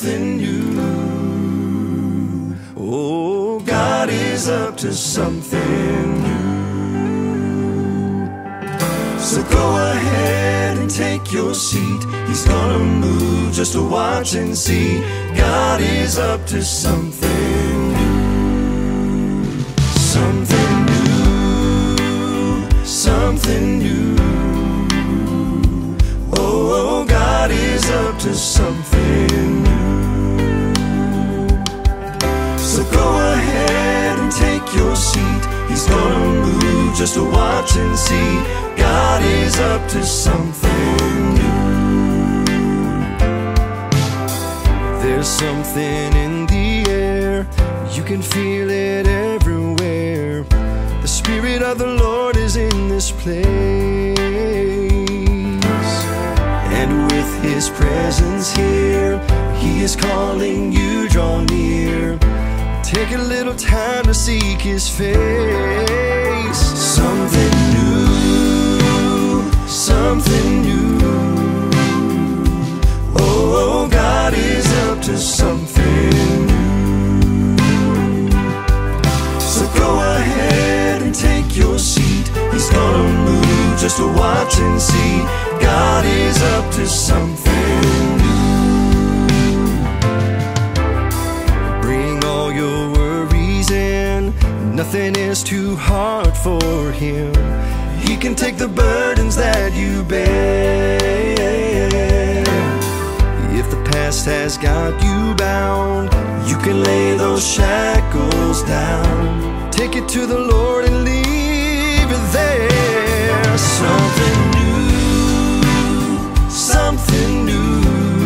something new. Oh, God is up to something new. So go ahead and take your seat. He's gonna move just to watch and see. God is up to something new. Something new. Something new. Oh, God is up to something new. So go ahead and take your seat. He's gonna move just to watch and see. God is up to something new. There's something in the air, you can feel it everywhere. The Spirit of the Lord is in this place, and with His presence here, He is calling you, draw near. Take a little time to seek His face. Something new, something new. Oh, God is up to something new. So go ahead and take your seat. He's gonna move just to watch and see. God is up to something new. Bring all your worries in, nothing is too hard for Him. He can take the burdens that you bear. If the past has got you bound, you can lay those shackles down. Take it to the Lord and leave it there. Something new, something new.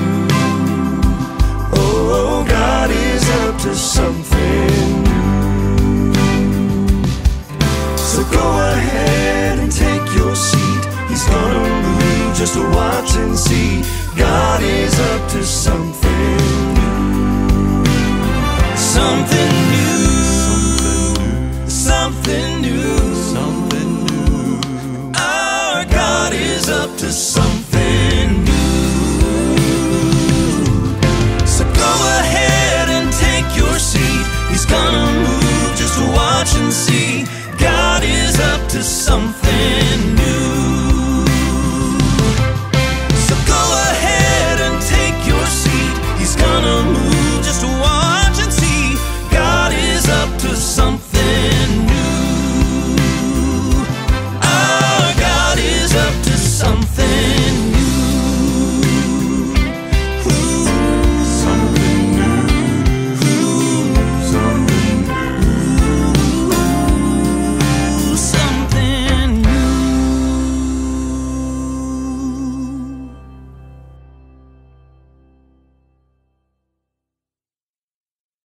Oh, God is up to something new. So go ahead and take your seat. He's gonna move just to watch and see. God is up to something new. Something new. Something new. Something new. Our God is up to something new. So go ahead and take your seat. He's gonna move just to watch and see. God is up to something new.